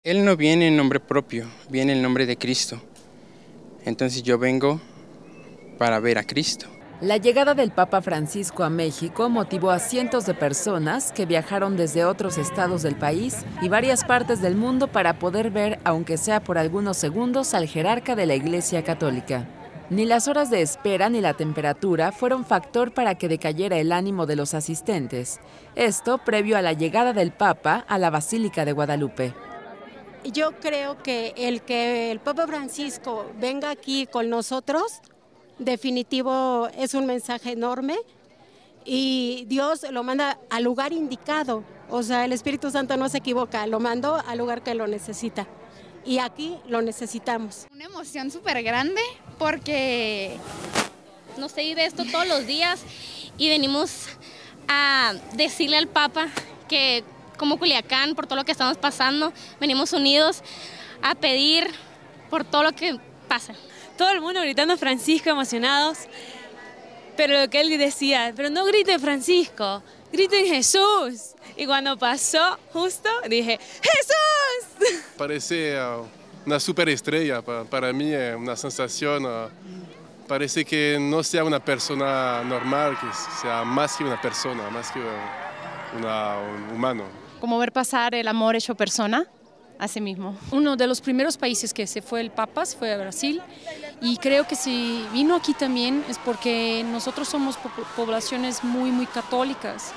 Él no viene en nombre propio, viene en nombre de Cristo. Entonces yo vengo para ver a Cristo. La llegada del Papa Francisco a México motivó a cientos de personas que viajaron desde otros estados del país y varias partes del mundo para poder ver, aunque sea por algunos segundos, al jerarca de la Iglesia Católica. Ni las horas de espera ni la temperatura fueron factor para que decayera el ánimo de los asistentes. Esto previo a la llegada del Papa a la Basílica de Guadalupe. Yo creo que el Papa Francisco venga aquí con nosotros, definitivo es un mensaje enorme y Dios lo manda al lugar indicado. O sea, el Espíritu Santo no se equivoca, lo mandó al lugar que lo necesita. Y aquí lo necesitamos. Una emoción súper grande porque no sé de esto todos los días y venimos a decirle al Papa que como Culiacán, por todo lo que estamos pasando, venimos unidos a pedir por todo lo que pasa. Todo el mundo gritando Francisco, emocionados, pero lo que él decía, pero no griten Francisco, griten Jesús. Y cuando pasó justo, dije, ¡Jesús! Parece una superestrella, para mí es una sensación, parece que no sea una persona normal, que sea más que una persona, más que un humano. Como ver pasar el amor hecho persona, así mismo. Uno de los primeros países que se fue el Papa fue a Brasil y creo que si vino aquí también es porque nosotros somos poblaciones muy católicas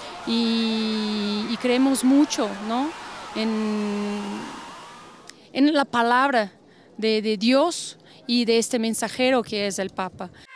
y creemos mucho, ¿no? en la palabra de Dios y de este mensajero que es el Papa.